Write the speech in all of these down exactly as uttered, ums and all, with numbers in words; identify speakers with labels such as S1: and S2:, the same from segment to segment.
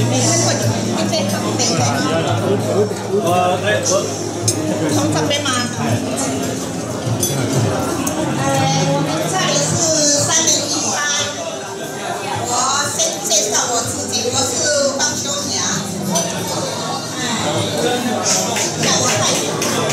S1: 我哎我。
S2: 从这边吗？呃，我们这里是三零一班。我先介绍我自己，我是方秋霞。哎，叫我太太。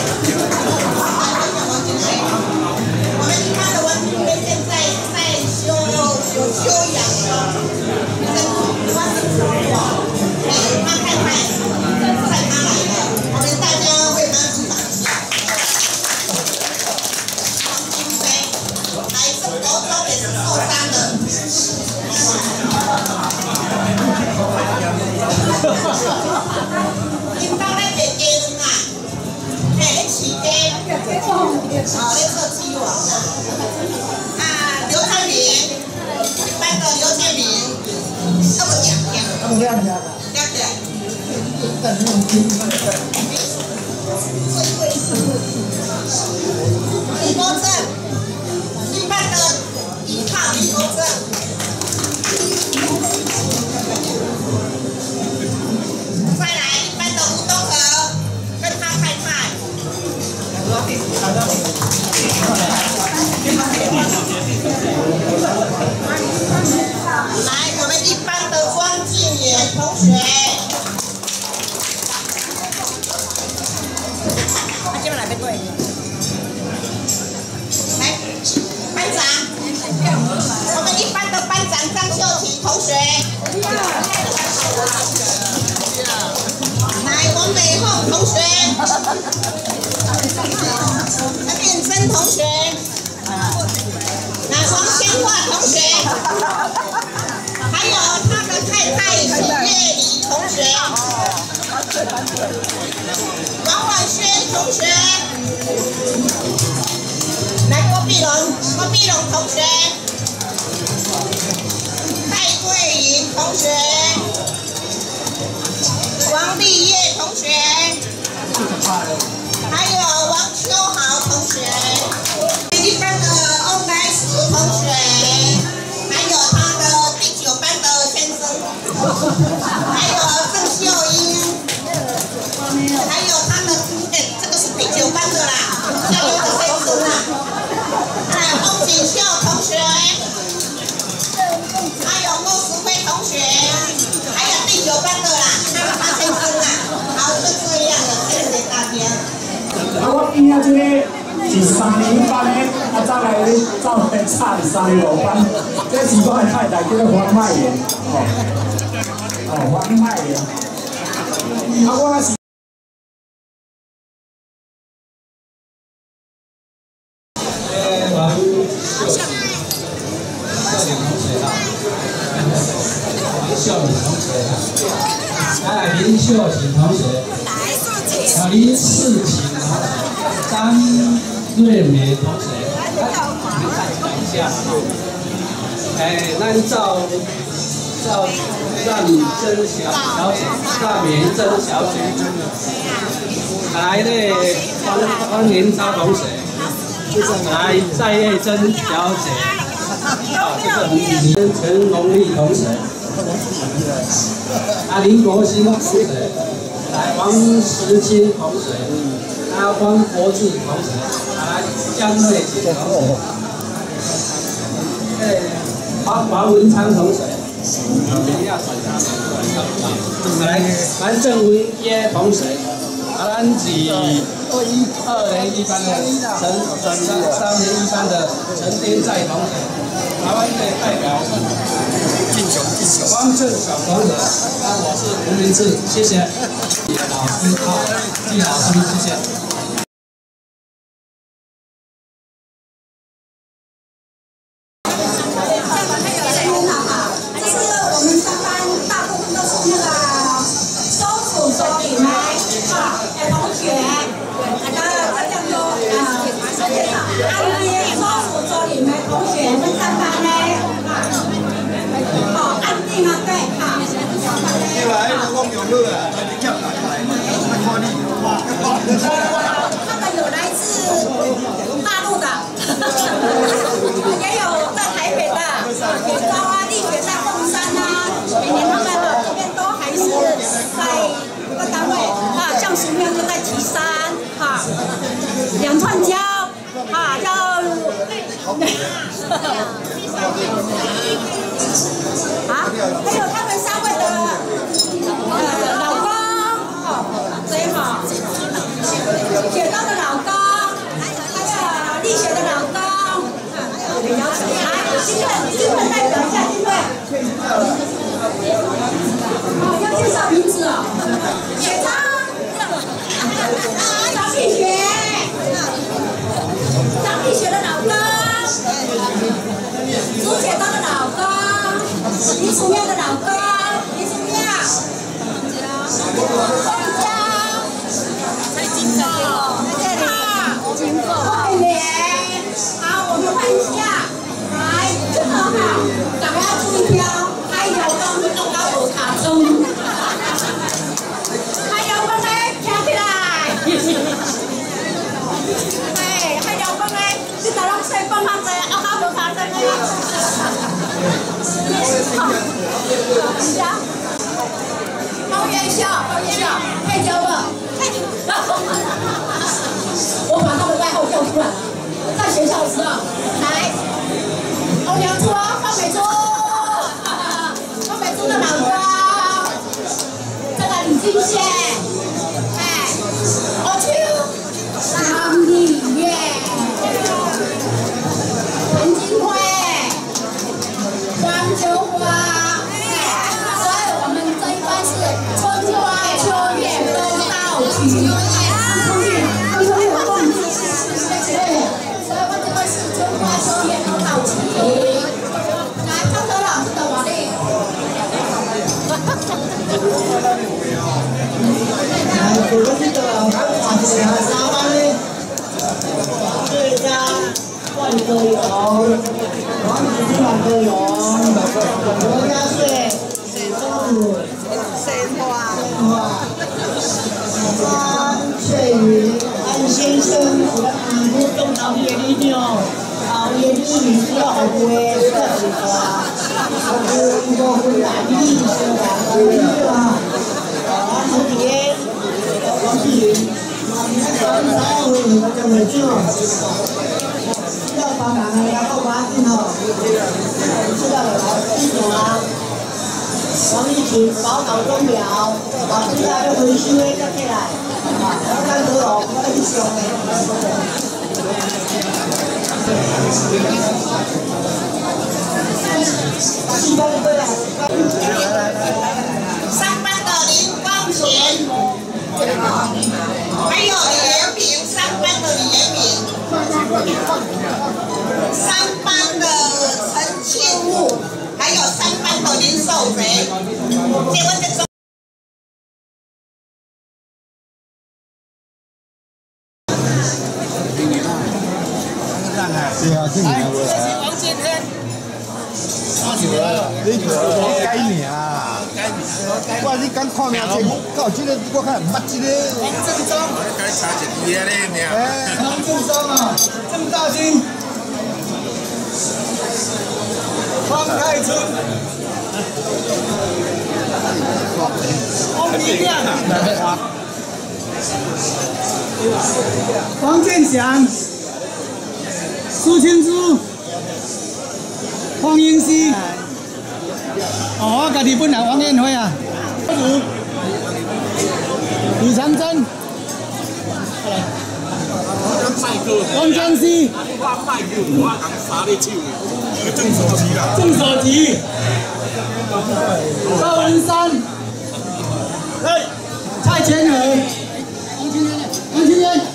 S2: 叫王金飞。我们一班的王金飞现在在休有休养中，跟我是说我，哎，他太太带他来的，我们大家为他鼓掌。受伤的，因当咧卖鸡卵啊，嘿，咧饲鸡，哦，咧做鸡王啊。啊，刘灿明，一般的刘建明，差不多两天。两天。两天。李国正，一般的。一号李国正，再来一般的吴东和跟他太太，来我们一般的汪静言同学，他今晚来没对？来，班长。我们一班的班长张秀琪同学，来王美凤同学，陈敏珍同学，来王千华同学，还有他的太太许月里同学，王婉轩同学，来郭碧龙，郭碧龙同学。蔡桂莹同学，王丽叶同学，还有王秋豪同学，一班的欧莱石同学，还有他的第九班的先生，还有郑秀英，还有他的哎，这个是第九班的啦，加油的先生啦，还有翁锦秀同学。还有郭淑辉同学，还有第九班的啦，那个八先生啦，好，就这样了，谢谢大家。
S3: 啊，我边仔这个是三年一班的，啊，再来咧走来差是三年五班，这是我的太太叫做黄麦妍，哦，哦，黄麦妍，啊，我是。
S4: 秀敏同学，还有林秀琴同学，还有林世琴同学，张瑞美同学，你们站一下。哎，咱赵赵让珍小小姐，赵美珍小姐，来嘞，方方林超同学，来蔡叶珍小姐，好，这个李陈龙丽同学。啊，林国兴同学，来王石清同学，啊，汪国志同学，啊，江瑞杰同学，哎，黄黄文昌同学，来蓝正文耶同学，啊，咱是二零一班的陈三三零一班的陈天在同学，台湾队代表。汪正小同学，啊，我是吴明志，谢谢。老师好，季老师，谢谢。
S2: 这是我们三班大部分都是那个收储所里面啊，哎同学，那个这叫做啊，安徽收储所里面同学，我们三班呢啊。哦，安定啊，对，好。你来，我讲用好啊，来你叫来来，我看你，哇，哇， 好，还有他们三位的呃老公，最好，雪糕的老公，还有丽雪的老公，来，金队，金队代表一下金队。好，要介绍名字哦，雪章，张碧雪，张碧雪的老公。朱雪糕的老公，李楚妙的老公，李楚妙，汪娇，蔡金凤，蔡金凤，慧莲，好，我们换一下，来，这个好，大家要注意挑，还有跟动到无卡中，还有跟嘞，跳起来，哎，还有跟嘞，你大家谁帮忙在？高元宵，高元宵，太久了，太久了。我把他的外号叫出来了，在学校的时候，来，欧阳珠，方美珠，方美珠的老公，这个李金宪，哎，我去，张丽月，陈金辉。黄秋花，所以我们这一班是春花秋月冬到齐。春月，春月我帮你谢谢。对，所以我这个是春花秋月冬到齐。来，康德老师的瓦力。来，我们这个黄色沙发呢，这家万科油。王子金万科油，罗家穗，中午，鲜花，花，翠云，安先生，安福中岛叶里鸟，啊，叶里女士好贵，这是花，好贵，一个回来的女士啊，贵啊，啊，蝴蝶，王志云，三三五五这么久。要帮忙的要报关进哦，知道了来辛苦啦。王丽琴宝岛钟表，啊，现在要回收的再起来，啊，我看到哦，我来去上的。七班对了，三班的林光贤，还有李延平，三班的李延平。三班的陈庆武，还有三班的林守贼，这位是中。
S1: 是啊，今年有
S2: 这是王建天。
S1: 你做改名啊？我你敢看名册，到这个我看捌这个。
S5: 王正忠，该查一个咧名。
S1: 哎，王正忠啊，郑大兴，方开春，王明亮，王建祥，苏清珠。黄英熙，哦，我家己本人王艳辉啊，李长征，王江西，
S5: 郑守吉啦，
S1: 郑守吉，赵文山，哎，蔡千和，王清渊，王清渊，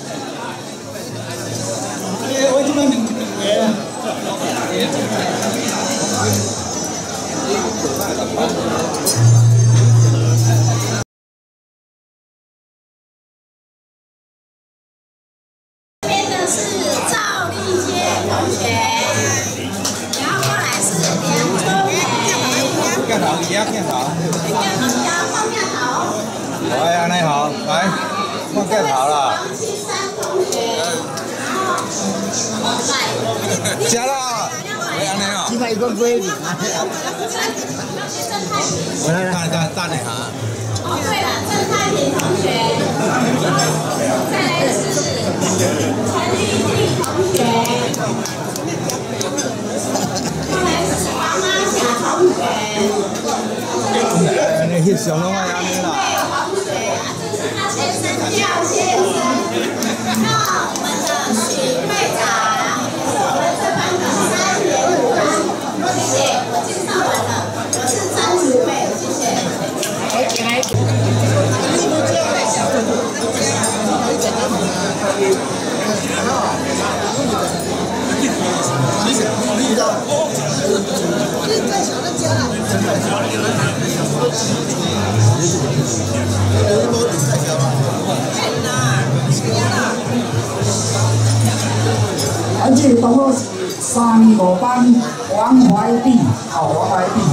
S1: 哎，我这边两个啊。
S2: 这边的是赵丽杰同学，然后过来是梁春梅，
S1: 镜头，而家镜头。
S2: 放镜头。
S1: 哎呀，你好，来放镜头啦。
S2: 王青山同学，然后来。
S1: 吃啦。
S5: 会安尼哦。
S1: 几百个龟。
S5: 我来等等等一下。
S2: 哦，对了，郑太平同学，再来是陈丽丽同学，
S5: 常拢爱安尼啦。
S2: 黄水，这是他先生廖先生。那我们的许会长，我们这班的三年五班，谢谢，我介绍完了，我是张淑慧，谢谢。
S3: 而且同我三年五班王怀碧，哦，王怀碧。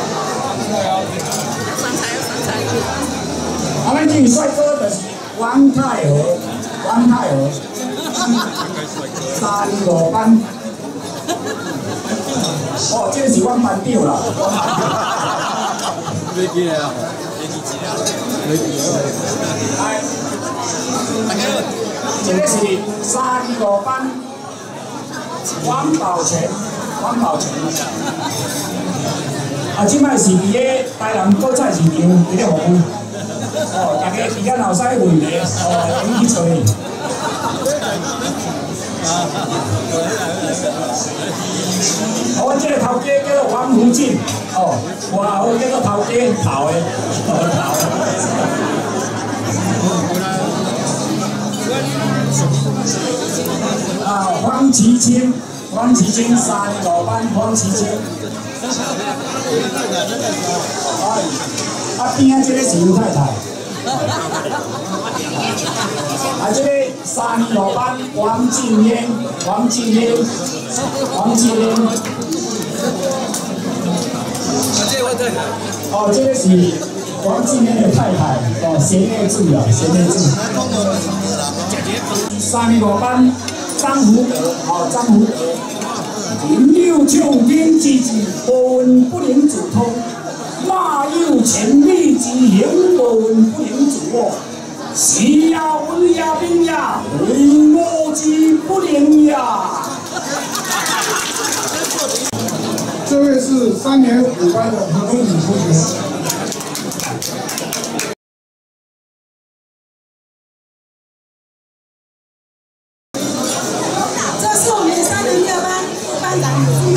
S3: 啊，咱这帅哥就是王泰和，王泰和，三年五班。哦，这个是阮班长啦。
S5: 你记啊？你记啊？你记啊？
S3: 来，这个是三年五班。王宝全，王宝全，啊，即摆是伫个台南果菜市场伫咧服务，哦，大家时间后使问的，哦，可以去找伊。我即个头家叫做王福进，哦，外号叫做头家头的，头的。啊，方其清。方其清，三年五班，方其清。哎，啊边啊，这个是刘太太。啊，这个三年五班，王静嫣，王静嫣，王静嫣。哦，这个是王静嫣的太太，哦，贤内助啊，贤内助。三年五班。张福德，哦，张福德，六九天之子，波纹不能主通，那有潜力之行，波纹不能主握，是呀，文呀，兵呀，为我之不能呀。
S6: 这位是三年五班的何东宇同学。
S2: 班长姊妹，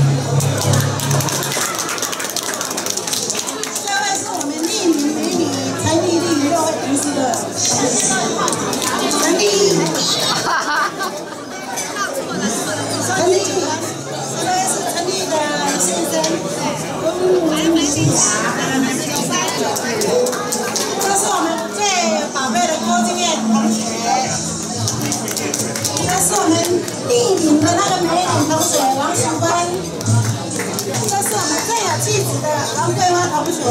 S2: 这位是我们丽女美女陈丽丽娱乐会公司的陈丽丽，陈丽丽，这位是陈丽的先生温文新达，这是我们最宝贝的郭金燕同学。这是我们丽颖的那个美女同学王淑芬，这是我们最有气质的王桂花同学，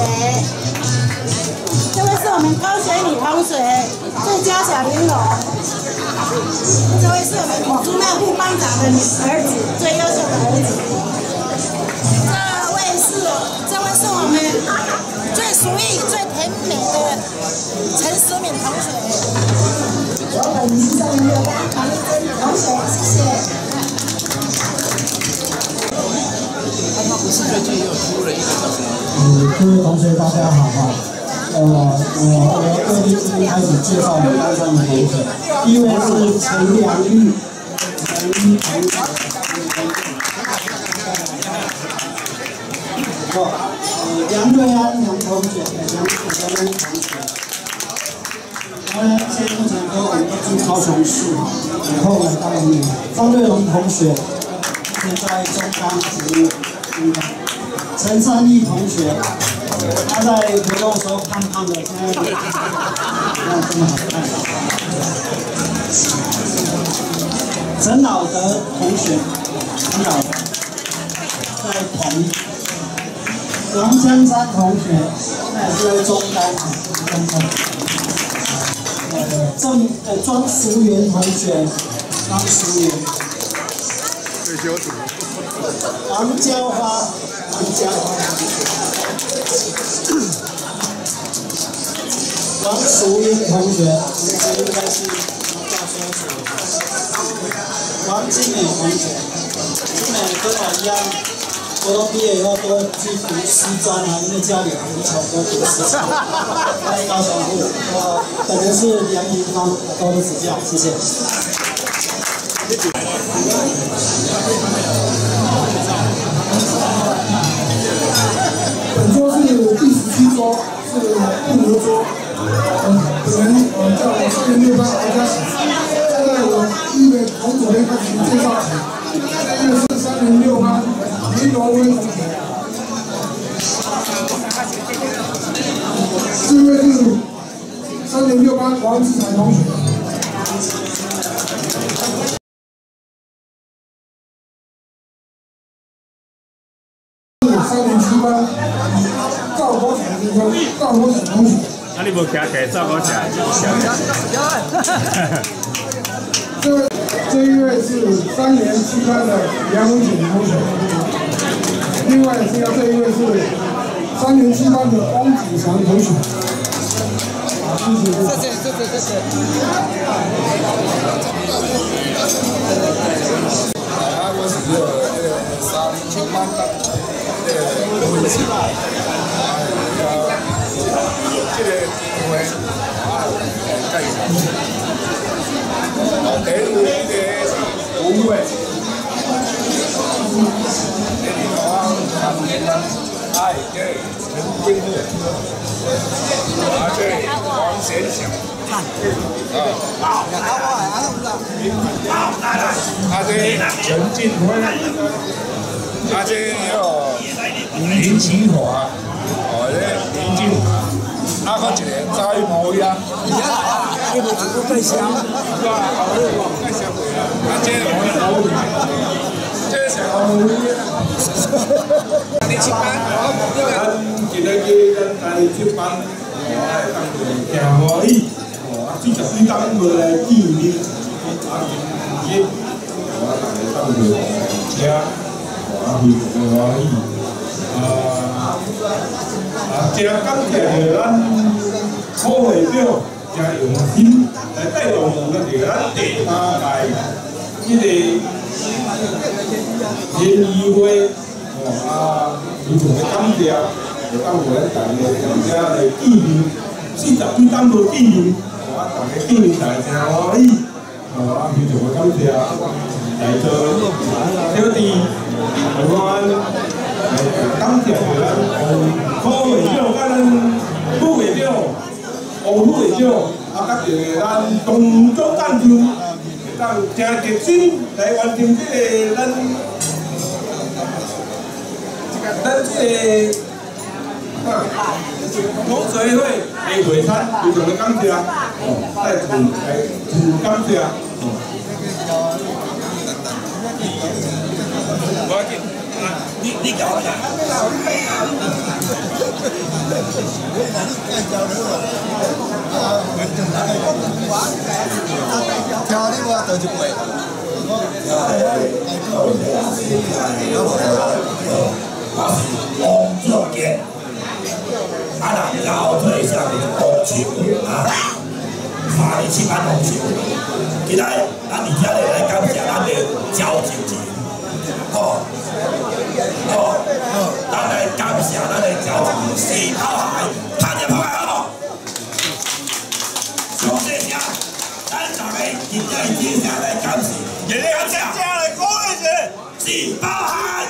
S2: 这位是我们高学女同学最佳小玲珑，这位是我们女珠妹副班长的儿子最优秀的儿子，这位是这位是我们最淑丽最甜美的陈思敏同学。我本是上六班黄丽珍同学，谢谢。
S5: 他不是最近又出了一个叫什么？
S7: 嗯，各位同学大家好哈。呃，我我各地这边开始介绍我们班上的同学。第一位是陈良玉，陈同学。好，呃，梁瑞安梁同学，梁梁同学。他呢，现在目前跟我们住高雄市，以后来到我们张瑞龙同学，现在中钢服务。嗯，陈善义同学，他在活动的时候胖胖的，现在没有这么好看。陈老德同学，陈老德在同。王香山同学，那也是在中钢啊，中钢。呃，郑呃庄淑媛同学，庄淑媛。
S5: 退休组。
S7: 王娇花，王娇花。王淑媛同学，这应该是教科组。王金美同学，金美跟我一样， 国中毕业以后都去读师专啊，因为家里贫穷都读师专，来高雄部。呃，本人是梁银芳，多多指教，谢谢。
S6: 本桌是第十七桌，是不合桌。呃，本人呃叫我三零六班王家喜。现在我预备从左边开始介绍起。这个是三零六班林荣威同学。这位是三零六班王志才同学。三零七班赵国强先生，赵国强同学。
S3: 啊，你无徛起赵国强，
S6: 这位这一位是三年七班的梁文锦同学。另外现在这一位是三年七班的汪子祥同学。好，谢谢。谢谢谢谢谢谢。
S8: 啊，我是这个三年七班的。 这个问题，啊，这个因为啊，介绍，哦，第一位这个吴伟，第二个啊，三年班，哎，这陈君木，啊，这王显祥，啊，啊，这陈进辉。 啊，这个林启华，哦，这林进，啊，搁一个赵一模呀，你无全部介绍，是吧？介绍过啊，啊，这个我这是我第七班，咱今日去咱第七班，哦，当做行欢喜，哦，啊，四十几档无来见面，啊，今日我大家当做车。 啊，非常欢喜，啊啊，真感谢咱副会长真用心来带动咱这个咱第八届这个联谊会，哦啊，非常的感谢，就当我咱大家大家来见面，四十几档无见面，哦啊，大家见面大家真欢喜，哦啊，非常的感谢，在座小弟。 我感谢咱副会长、甲咱副会长、吴副会长，啊，甲着咱同组干部，当真热心来完成这个咱咱这个啊同学会的会餐，非常的感谢，哦，再次来次感谢，哦。 你你搞啥？跳你我到一杯。王作杰，啊那老退下的同学啊，快去班同学，今仔咱而家来感谢咱的交情节。 哦，哦，咱来感谢咱的交情四头海，拍只拍好，上谢谢，咱大家今天接下来感谢，热烈感谢，接下来鼓励是四头海，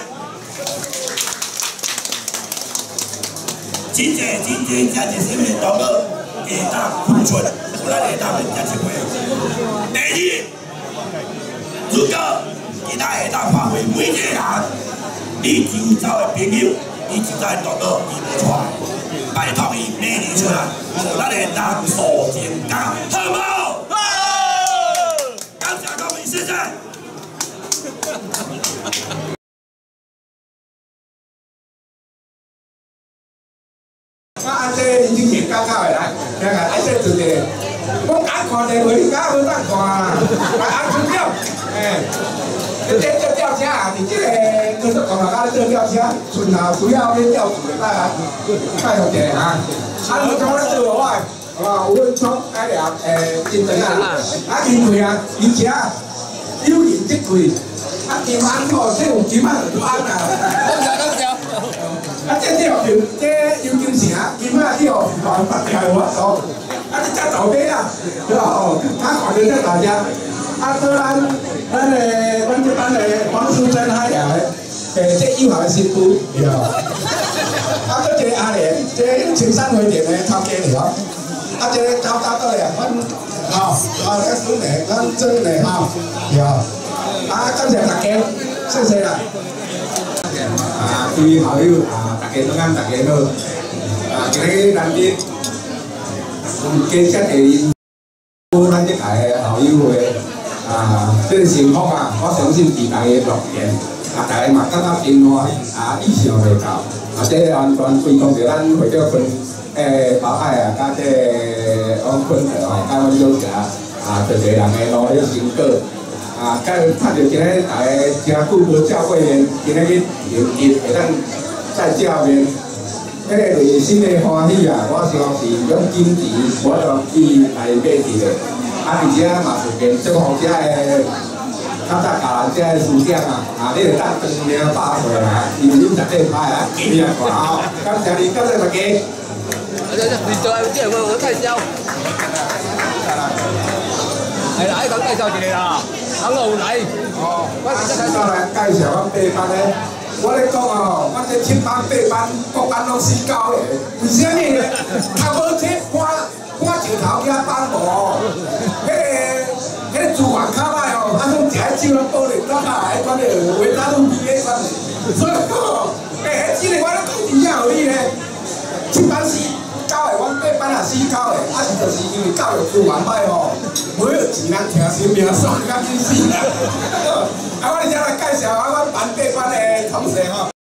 S8: 真济真济，真济什么动物会当付出，有咱会当人家一回。第二，如果 其他下当发挥每一个人，你周遭的朋友，你周遭的动物，伊无出来，拜托伊每年出来，互咱的人数增加，好无？好！感谢各位，谢谢。啊，安这已经热搞搞的来，听下，安这就个，我敢看电话，你敢好当看啊？来，安出票，哎。 这这吊车啊！你这个就是讲啊，这吊车，村后主要咧吊住的，带来带好者啊！啊，你讲咧做我，啊，有阮厂改良诶，真正啊，啊，因为啊，而且有人即贵，啊，金安吼，这有金安就安啊。 啊，这钓票，这游金城，今仔钓团八条有法度。啊，你只豆鸡啊，对吧？哦，他看到这大家，啊，当咱咱的阮这班的黄淑珍海洋的，诶，这友好的新妇，对吧？啊，这个阿莲，这青山花店的头家了，啊，这个交大到两阮，吼，啊，这孙的，咱真的吼，对吧？啊，感谢大家，谢谢啦。啊，各位好友啊，大家平安，大家好。啊，今日咱啲。建设的咱这个好友会啊，这个情况啊，我相信是大家乐见，啊，大家嘛感觉真欢喜，啊，意想未到，啊，这完全归功着咱会长分诶，包海啊，甲这王坤和哦，甲阮小姐啊，一个人的努力成果，啊，甲看到今日大家真久无照过面，今日去连接会当再照面。迄个内心的欢喜啊，我想是用金钱，我就去来买去的。啊，而且嘛是变祝福遮个，较早教人遮个思想啊，啊，你着当长命百岁啊，因为你绝对歹啊，记啊看吼。感谢你，感谢大家。
S5: 你做有啲我我介紹。係啦，咁介紹住你啦，肯路禮。哦，我先介紹
S8: 来介紹我八班咧。我咧讲哦，我这七班八班各班拢死高的，为什么呢？头无车搬搬石头遐班无，迄个迄个厨房较歹哦，啊种食酒拢倒咧倒下来，款的话打拢味咧款的，所以讲哦，诶，迄真个我咧讲真正有理咧，七班死高的，阮八班也死高的，啊是就是因为教育厨房歹哦，没有钱人听生命爽，较紧死啦。啊，我哋先来介绍下阮班八班的同学吼。